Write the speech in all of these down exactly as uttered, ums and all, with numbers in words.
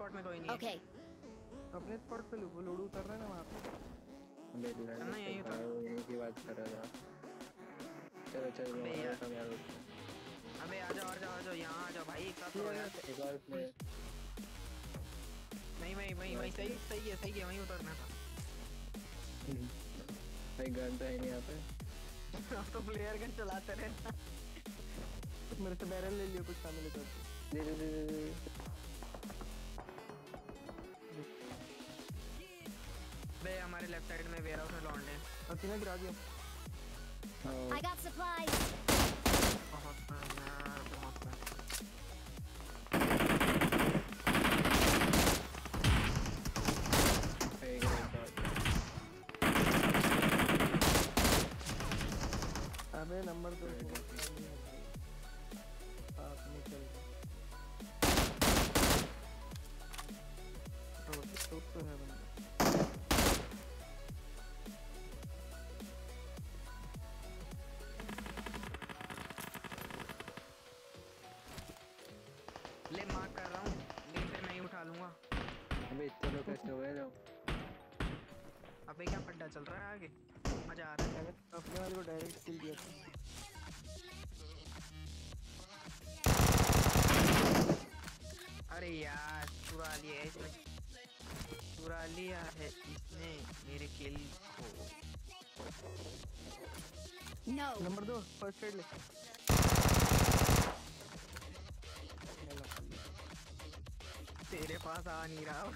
Spot में कोई नहीं है। Okay. अपने स्पॉट पे लोग लोड उतर रहे हैं ना वहाँ पे। चलना यहीं उतर। यहीं की बात कर रहा था। चलो चलो अबे यार। सब यार अबे आ जाओ आ जाओ आ जाओ यहाँ आ जाओ भाई कब तो यार। एक और प्लेयर नहीं वहीं वहीं वहीं सही सही है सही है वहीं उतरना था। भाई गन तो है नहीं यहाँ पे। अब तो प्लेयर गन चलाते रहना। मेरे से बैरल ले लियो कुछ काम मिले तो। दे दे दे दे दे। बे हमारे लेफ्ट साइड में वेयर हाउस में लौंडे हैं। अतीना गिरा दिया। I got supplies. बहुत यार बहुत अबे नंबर दो साथ में चल तो तो तो है बंदा। ले मार कर रहा हूँ लेकिन फिर मैं ही उठा लूंगा। अबे इतने लोग कैसे हुए लोग? अबे क्या पड्डा चल रहा है आगे मजा आ रहा है। अपने वाले को डायरेक्ट किल दिया था। अरे यार चुरा लिया है इसने चुरा लिया है इसने मेरे किल को। No. नंबर दो फर्स्ट एड ले। तेरे पास आ नहीं रहा।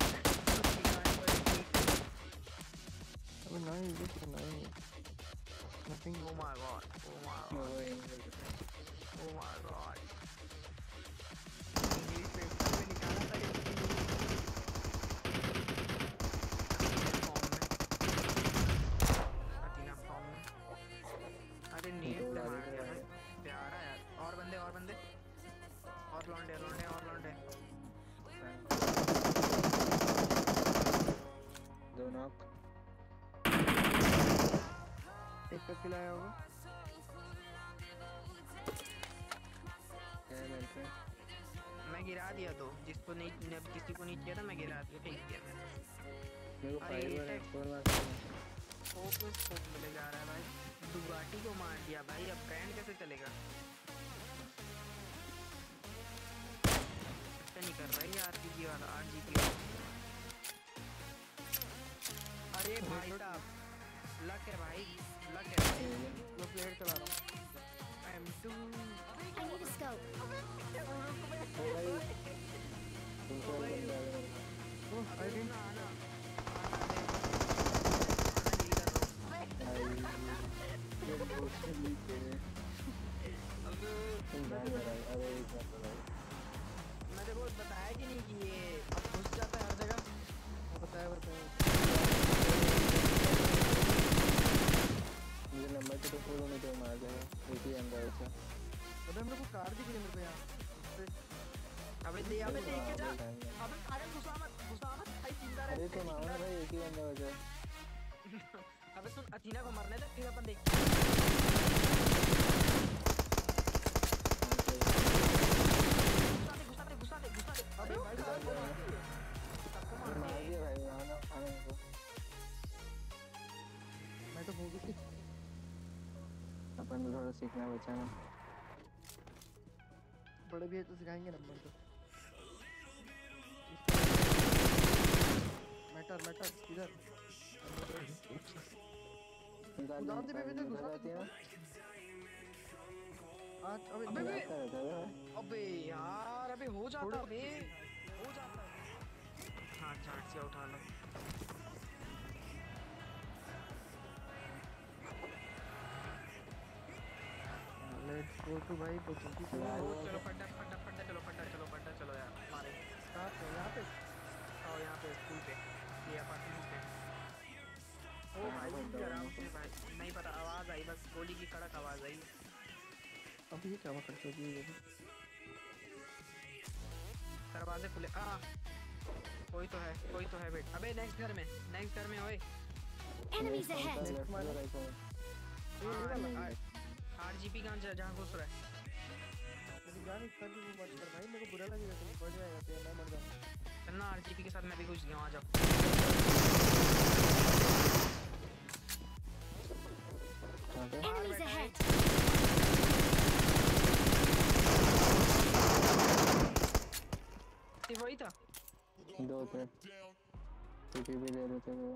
अबे नहीं ये तो नहीं nothing. Oh my god oh my god oh my god English paper में निकाला था ये अतीना फॉर्म में। अरे नीट से मार दिया है प्यारा यार। और बंदे और बंदे और लौंडे लौंडे और लौंडे। दो नॉक एक का किल आया होगा। क्या मिल रहा है? मैं गिरा दिया तो जिसको नहीं किसी को नहीं किया था मैं गिरा दिया फेंक दिया मैं। मेरे को अरे फाइव टेक- फोर मार्क्स फोकस फोक मिले जा रहा है भाई। दुगाटी को मार दिया भाई अब ब्रांड कैसे चलेगा। ऐसा नहीं कर रहा है आरपीजी वाला आरजीपी वाला। अरे भाई साहब लक है भाई लक है भाई। मैं प्लेयर चला रहा हूँ। M two I need a scope. तुमको बंदा है ओह आई डिडंट आना ये बहुत लीक है। तुम जान रहा है अरे एक बात बताओ मैंने बहुत बताया कि नहीं कि ये अब घुस जाता है हर जगह। बताया बताया। मुझे नंबर तो फोर होने तो मार देगा एक ही अंदर से। अबे मेरे को कार दिख रही है मेरे को यहाँ। अबे दे अबे देख के जा। अबे अरे घुसा मत घुसा मत भाई जिंदा रह। अरे तो मारो ना भाई एक ही बंदा बचा। अबे सुन अतीना को मरने दे फिर अपन देख। घुसा दे घुसा दे घुसा दे। अरे भाई सबको मार दिया सबको मार मार दिया। दिया भाई आना आना इनको। मैं तो हो गई। अपन को थोड़ा सीखना बचा ना। बड़े भी है तो सिखाएंगे नंबर तो। मैटर मैटर इधर। उदाहरण दे बेबी तो घुसा जाती है ना। आज अबे अबे बे जाता रहता है। अबे यार अबे हो जाता बे हो जाता है। हाँ चाट से उठा लो। लेट्स गो टू भाई तो जल्दी से ओ, चलो फटा फटा फटा चलो फटा चलो फटा चलो यार मारे। स्टार्ट कर यहाँ पे। और यहाँ पे स्कूल पे ये अपार्टमेंट पे। ओ भाई आराम से भाई नहीं पता आवाज आई बस गोली की कड़क आवाज आई। अभी ये क्या हुआ करते हो ये दरवाजे खुले आ कोई तो है कोई तो है बेट। अबे नेक्स्ट घर में नेक्स्ट घर में ओए। Enemies ahead. आरजीपी कहाँ जहाँ घुस रहा है। मेरी जान जान इतना भी वो मत कर भाई, मेरे को बुरा लगेगा, तुम बढ़ जाएगा तो मैं मर जाऊंगा। चलना आरजीपी के साथ मैं भी घुस गया हूं, आ जाओ। कहाँ पे? Enemies ahead! ये वही था। दो थे, टीपी भी दे रहे थे वो।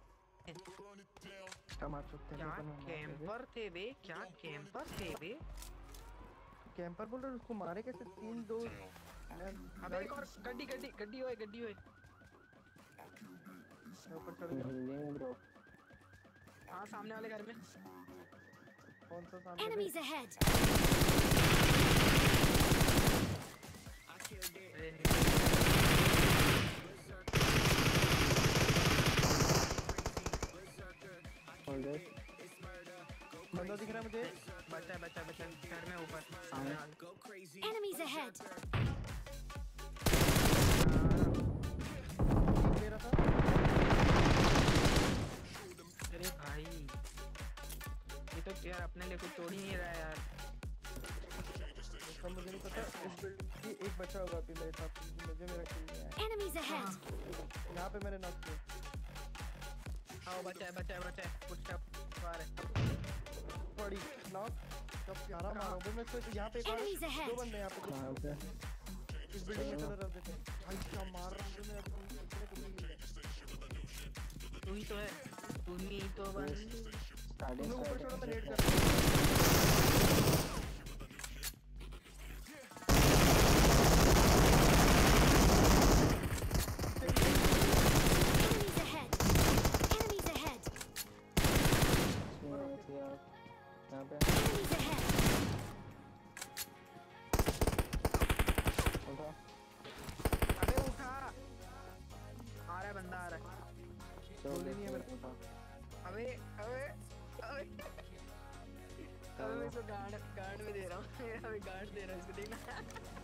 टमार चुकते क्या कैंपर थे बे, क्या कैंपर थे बे। कैंपर बोल रहे उसको मारे कैसे? तीन दो। अबे एक और गड्डी गड्डी गड्डी होए गड्डी होए। ऊपर चढ़ गया। Healing bro. हाँ सामने वाले घर में। कौन सा सामने? Enemies ahead! अरे नहीं। Hold it. बंदा दिख रहा है मुझे। बचा बचा बचा घर में ऊपर सामने वाले। Enemies ahead! दे रहा था। अरे भाई ये तो यार अपने लिए कुछ तोड़ ही नहीं रहा है यार। उसका मुझे नहीं पता। इस बिल्डिंग की एक बचा होगा अभी मेरे साथ, मुझे मेरा किल नहीं आया। Enemies ahead! यहाँ पे मैंने नॉक किया। आओ बचा है बचा है बचा है कुछ टप आ रहा है। बड़ी नॉक। कब प्यारा मारो बे, मैं तो यहाँ पे एक और Enemies ahead! दो बंदे यहाँ पे। कहाँ पे? इस बिल्डिंग के तरफ देते हैं। भाई क्या मार रहा हूँ मैं, अभी इतने को नहीं मिला। तू ही तो है, तू ही तो बन। स्टार्टिंग तुम्हें ऊपर छोड़ो, मैं रेड स्टार्टिंग कर। Enemies ahead! Enemies ahead! यहाँ पे Enemies ahead! उठा। अबे उठा, आ रहा है बंदा आ रहा है। चलो गोली नहीं है देखते हैं, उठा। अबे अबे अबे अबे मैं इसको गार्ड गार्ड में दे रहा हूँ। अबे गार्ड दे रहा हूँ इसको, देखना।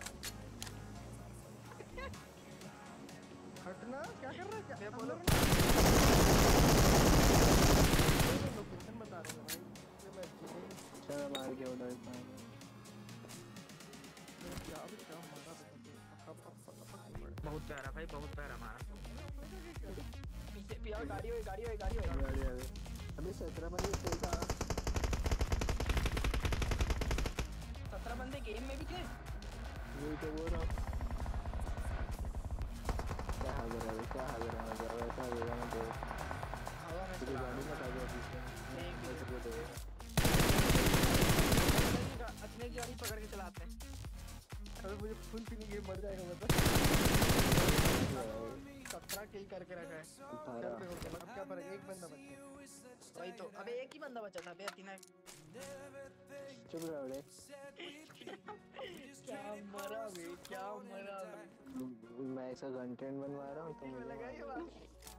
हटना, क्या कर रहा है? क्या मैं बोलो। लोकेशन बता रहा हूँ भाई, ये मैं जीने चलो मार के उठा इतना। क्या भी क्या मारा बता। बहुत प्यारा भाई, बहुत प्यारा मारा। पीछे पिया गाड़ी होए गाड़ी होए गाड़ी होए। गाड़ी आ गई। अभी सत्रह बजे सही था। सत्रह बंदे गेम में भी थे। वही तो बोल रहा हूँ। क्या हाल है भाई, क्या हाल है मजा वैसा होगा ना तो हवा में पूरी चला गाड़ी में आ गया पीछे। एक बच गए तो अपने गाड़ी पकड़ के चलाते हैं। अबे मुझे फुल फीलिंग ये मर जाएगा मतलब। सत्रह किल करके रखा है। चल पे होके अब क्या फर्क है, एक बंदा बच गया। वही तो, अबे एक ही बंदा बचा था बे अतीना। चुप रहो रे। क्या मरा बे, क्या मरा बे। मैं ऐसा कंटेंट बनवा रहा हूँ तो मुझे मुझे लगा ये बात।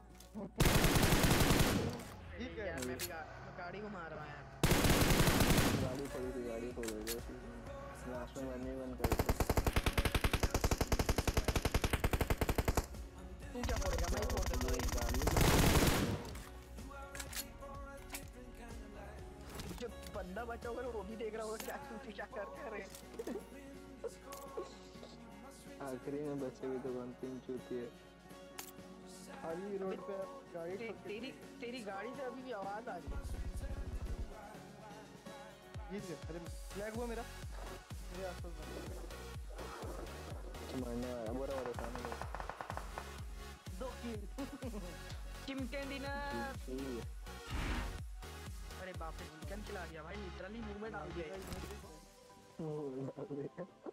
ठीक है यार मैं भी गा, गाड़ी को मार रहा हूँ यार। गाड़ी खोली थी, गाड़ी खोल रही थी लास्ट में मरने बंद कर दी। तू क्या फोड़ेगा, मैं ही फोड़ देता हूँ। गाड़ी जो बंदा बचा होगा वो भी देख रहा होगा क्या तू क्या कर क्या रहे। आखिरी में बचेगी तो कौन तीन चूती है। खाली रोड पे गाड़ी ते, ठोक के तेरी तेरी गाड़ी से अभी भी आवाज आ रही है। जीत गए। अरे फ्लैग हुआ मेरा, मेरे आसपास बंदा। मरने वाला बोरा बोरा सामने दो किल। चिमटे डिनर। सही है। अरे बाप रे, चिकन खिला दिया भाई, लिटरली मुंह में डाल दिया। वो